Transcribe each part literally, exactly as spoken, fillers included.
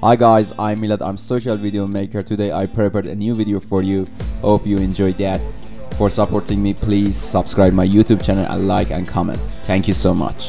Hi guys, I'm Milad, I'm social video maker. Today I prepared a new video for you. Hope you enjoyed that. For supporting me, please subscribe my YouTube channel and like and comment. Thank you so much.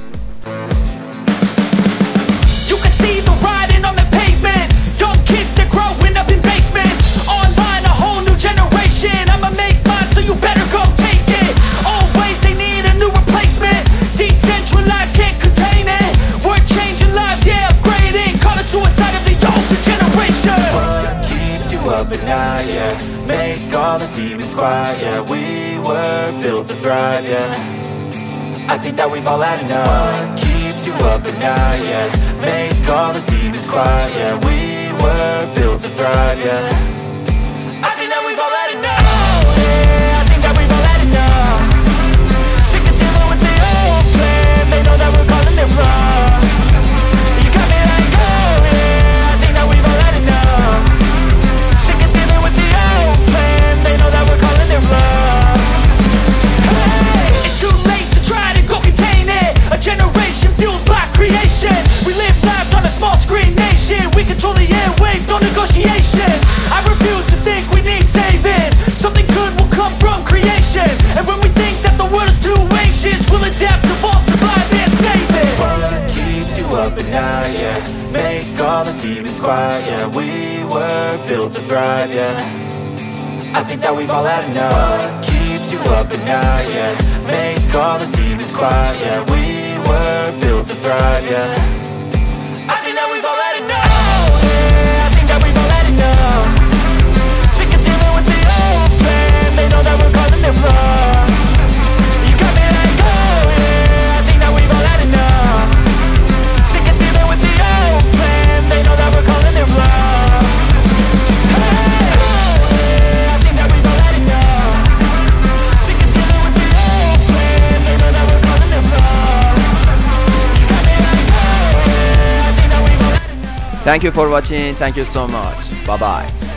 You can see the riding on the pavement. Young kids, they're growing up in basements. Online, a whole new generation. I'ma make mine, so you better go take it. Always they need a new replacement. Decentralized, can't contain it. We're changing lives, yeah, upgrading. Call it suicide of the older generation. What keeps you up at night, yeah? Make all the demons quiet, yeah. We were built to thrive, yeah. I think that we've all had enough. What keeps you up at night, yeah? Make all the demons quiet, yeah. We were built to thrive, yeah. I think that we've all had enough. Oh yeah, I think that we've all had enough. Sick of dealing with the old plan. They know that we're calling it wrong. You got me like, oh yeah, I think that we've all had enough. Sick of dealing with the old plan. They know that we're calling it wrong. Hey, it's too late to try to go contain it. A generation fueled by creation. We live lives on a small screen nation. We control the airwaves, no negotiation. I refuse to think we need saving. Something good will come from creation. And when we think that the world is too anxious, we'll adapt, evolve, survive and save it. What keeps you up at night, yeah? Make all the demons quiet, yeah. We were built to thrive, yeah. I think that we've all had enough. What keeps you up at night, yeah? Make all the demons quiet, yeah. We were built to thrive, yeah. I think that we've all had enough. Oh yeah, I think that we've all had enough. Sick of dealing with the old plan. They know that we're calling it wrong. You got me like, oh yeah, I think that we've all had enough. Sick of dealing with the old plan. They know that we're calling it wrong. Hey, oh yeah, I think that we've all had enough. Sick of dealing with the old plan. They know that we're calling it wrong. You got me like, oh yeah, I think that we've all had enough. Thank you for watching. Thank you so much. Bye bye.